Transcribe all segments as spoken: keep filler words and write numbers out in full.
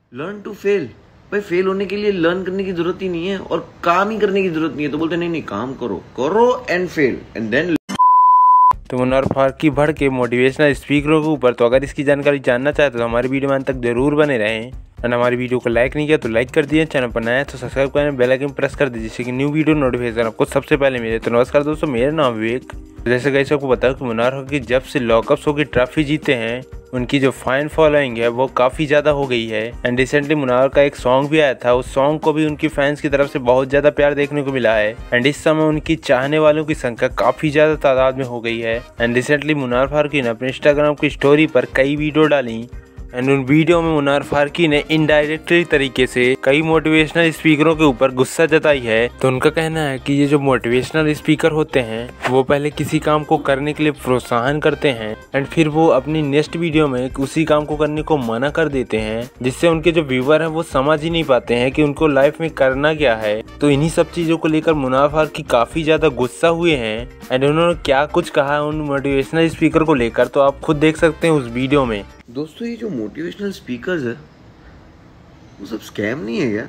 Learn to fail. भाई fail होने के लिए लर्न करने की जरूरत ही नहीं है और काम ही करने की जरूरत नहीं है। तो बोलते नहीं नहीं काम करो करो एंड फेल एंड देन। तो मुन्नार फारूकी भड़ के मोटिवेशनल स्पीकरों के ऊपर। तो अगर इसकी जानकारी जानना चाहते तो हमारी वीडियो में अंत तक जरूर बने रहें। और हमारी वीडियो को लाइक नहीं किया तो लाइक कर दिए, चैनल पर नया है तो सब्सक्राइब करें, बेल आइकन प्रेस कर दीजिए जिससे कि न्यू वीडियो नोटिफिकेशन आपको सबसे पहले मिले। तो नमस्कार दोस्तों, मेरा नाम विवेक। जैसे कैसे आपको बताओ कि मुन्नार फारूकी जब से लॉकअप्स होकर ट्रॉफी जीते हैं उनकी जो फैन फॉलोइंग है वो काफ़ी ज़्यादा हो गई है। एंड रिसेंटली मुन्नार का एक सॉन्ग भी आया था, उस सॉन्ग को भी उनकी फैंस की तरफ से बहुत ज़्यादा प्यार देखने को मिला है। एंड इस समय उनकी चाहने वालों की संख्या काफ़ी ज़्यादा तादाद में हो गई है। एंड रिसेंटली मुन्नार फारूकी ने अपने इंस्टाग्राम की स्टोरी पर कई वीडियो डाली। एंड उन वीडियो में मुन्नार फारूकी ने इनडायरेक्टली तरीके से कई मोटिवेशनल स्पीकरों के ऊपर गुस्सा जताई है। तो उनका कहना है कि ये जो मोटिवेशनल स्पीकर होते हैं वो पहले किसी काम को करने के लिए प्रोत्साहन करते हैं एंड फिर वो अपनी नेक्स्ट वीडियो में उसी काम को करने को मना कर देते हैं, जिससे उनके जो व्यूअर हैं वो समझ ही नहीं पाते हैं कि उनको लाइफ में करना क्या है। तो इन्हीं सब चीज़ों को लेकर मुन्नार फारूकी काफ़ी ज़्यादा गुस्सा हुए हैं। एंड उन्होंने क्या कुछ कहा है उन मोटिवेशनल स्पीकर को लेकर तो आप खुद देख सकते हैं उस वीडियो में। दोस्तों ये जो मोटिवेशनल स्पीकर्स है वो सब स्कैम नहीं है क्या?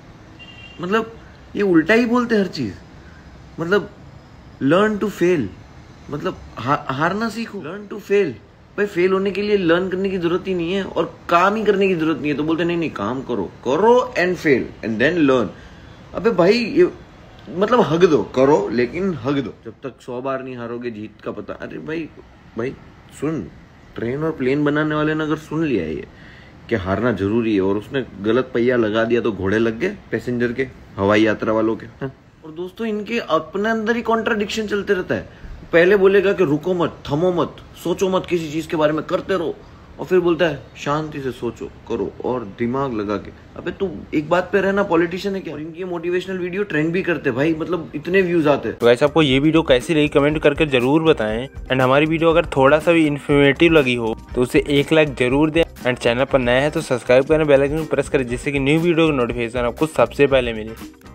मतलब ये उल्टा ही बोलते हर चीज। मतलब लर्न टू फेल, मतलब हा, हारना सीखो। Learn to fail. भाई फेल होने के लिए लर्न करने की जरूरत ही नहीं है और काम ही करने की जरूरत नहीं है। तो बोलते नहीं नहीं काम करो करो and fail and then learn. अबे भाई ये मतलब हग दो, करो लेकिन हग दो। जब तक सौ बार नहीं हारोगे जीत का पता। अरे भाई भाई सुन, ट्रेन और प्लेन बनाने वाले ने अगर सुन लिया है ये कि हारना जरूरी है और उसने गलत पहिया लगा दिया तो घोड़े लग गए पैसेंजर के, हवाई यात्रा वालों के। हा? और दोस्तों इनके अपने अंदर ही कॉन्ट्राडिक्शन चलते रहता है। पहले बोलेगा कि रुको मत, थमो मत, सोचो मत किसी चीज के बारे में, करते रहो। और फिर बोलता है शांति से सोचो, करो और दिमाग लगा के। अबे तू एक बात पे रहना, पॉलिटिशियन है क्या? और इनकी मोटिवेशनल वीडियो ट्रेंड भी करते भाई, मतलब इतने व्यूज आते हैं। तो ऐसा आपको ये वीडियो कैसी लगी कमेंट करके जरूर बताएं। एंड हमारी वीडियो अगर थोड़ा सा भी इन्फॉर्मेटिव लगी हो तो उसे एक लाइक जरूर दें। एंड चैनल पर नया है तो सब्सक्राइब करें, बेल आइकन प्रेस करें जिससे कि न्यू वीडियो की नोटिफिकेशन आपको सबसे पहले मिले।